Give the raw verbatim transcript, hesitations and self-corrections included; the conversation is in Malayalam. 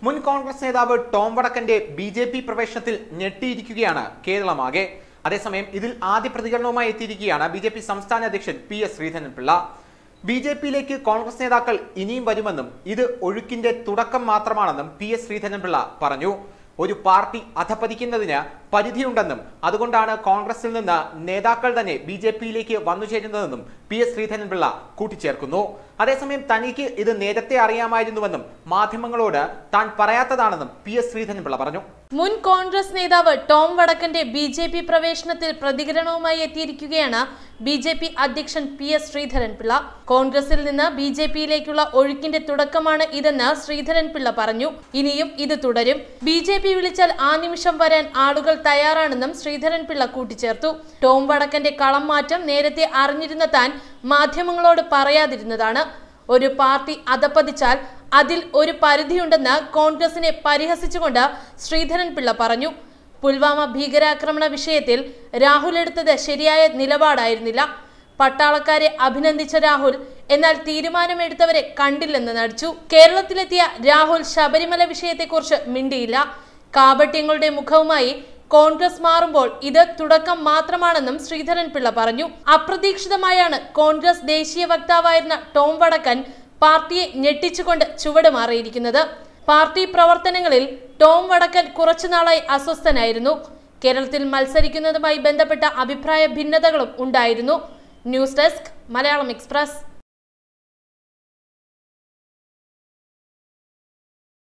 മുൻ കോൺഗ്രസ് നേതാവ് ടോം വടക്കന്റെ ബി ജെ പി പ്രവേശനത്തിൽ ഞെട്ടിയിരിക്കുകയാണ് കേരളമാകെ. അതേസമയം ഇതിൽ ആദ്യ പ്രതികരണവുമായി എത്തിയിരിക്കുകയാണ് ബി ജെ പി സംസ്ഥാന അധ്യക്ഷൻ P S Sreedharan Pillai. B J പിയിലേക്ക് കോൺഗ്രസ് നേതാക്കൾ ഇനിയും വരുമെന്നും ഇത് ഒഴുക്കിന്റെ തുടക്കം മാത്രമാണെന്നും പി എസ് ശ്രീധരൻപിള്ള പറഞ്ഞു. ഒരു പാർട്ടി അധപതിക്കുന്നതിന് പരിധിയുണ്ടെന്നും അതുകൊണ്ടാണ് കോൺഗ്രസിൽ നിന്ന് നേതാക്കൾ തന്നെ ബി ജെ പിയിലേക്ക് വന്നു ചേരുന്നതെന്നും പി എസ് ശ്രീധരൻപിള്ള കൂട്ടിച്ചേർക്കുന്നു. അതേസമയം തനിക്ക് ഇത് നേരത്തെ അറിയാമായിരുന്നുവെന്നും മാധ്യമങ്ങളോട് താൻ പറയാത്തതാണെന്നും പി എസ് ശ്രീധരൻപിള്ള പറഞ്ഞു. മുൻ കോൺഗ്രസ് നേതാവ് ടോം വടക്കന്റെ ബി ജെ പി പ്രവേശനത്തിൽ പ്രതികരണവുമായി എത്തിയിരിക്കുകയാണ് ബി ജെ പി അധ്യക്ഷൻ പി എസ് ശ്രീധരൻപിള്ള. കോൺഗ്രസിൽ നിന്ന് ബി ജെ പിയിലേക്കുള്ള ഒഴുക്കിന്റെ തുടക്കമാണ് ഇതെന്ന് ശ്രീധരൻപിള്ള പറഞ്ഞു. ഇനിയും ഇത് തുടരും. ബി ജെ പി വിളിച്ചാൽ ആ നിമിഷം വരാൻ ആളുകൾ തയ്യാറാണെന്നും ശ്രീധരൻപിള്ള കൂട്ടിച്ചേർത്തു. ടോം വടക്കന്റെ കളം മാറ്റം നേരത്തെ അറിഞ്ഞിരുന്ന താൻ മാധ്യമങ്ങളോട് പറയാതിരുന്നതാണ്. ഒരു പാർട്ടി അധപ്പതിച്ചാൽ അതിൽ ഒരു പരിധിയുണ്ടെന്ന് കോൺഗ്രസിനെ പരിഹസിച്ചുകൊണ്ട് ശ്രീധരൻപിള്ള പറഞ്ഞു. പുൽവാമ ഭീകരാക്രമണ വിഷയത്തിൽ രാഹുൽ എടുത്തത് ശരിയായ നിലപാടായിരുന്നില്ല. പട്ടാളക്കാരെ അഭിനന്ദിച്ച രാഹുൽ എന്നാൽ തീരുമാനമെടുത്തവരെ കണ്ടില്ലെന്ന് നടിച്ചു. കേരളത്തിലെത്തിയ രാഹുൽ ശബരിമല വിഷയത്തെക്കുറിച്ച് മിണ്ടിയില്ല. കാപട്യങ്ങളുടെ മുഖവുമായി കോൺഗ്രസ് മാറുമ്പോൾ ഇത് തുടക്കം മാത്രമാണെന്നും ശ്രീധരൻപിള്ള പറഞ്ഞു. അപ്രതീക്ഷിതമായാണ് കോൺഗ്രസ് ദേശീയ വക്താവായിരുന്ന ടോം വടക്കൻ പാർട്ടിയെ ഞെട്ടിച്ചുകൊണ്ട് ചുവട് മാറിയിരിക്കുന്നത്. പാർട്ടി പ്രവർത്തനങ്ങളിൽ ടോം വടക്കൻ കുറച്ചുനാളായി അസ്വസ്ഥനായിരുന്നു. കേരളത്തിൽ മത്സരിക്കുന്നതുമായി ബന്ധപ്പെട്ട അഭിപ്രായ ഭിന്നതകളും ഉണ്ടായിരുന്നു. News desk, Malayalam express.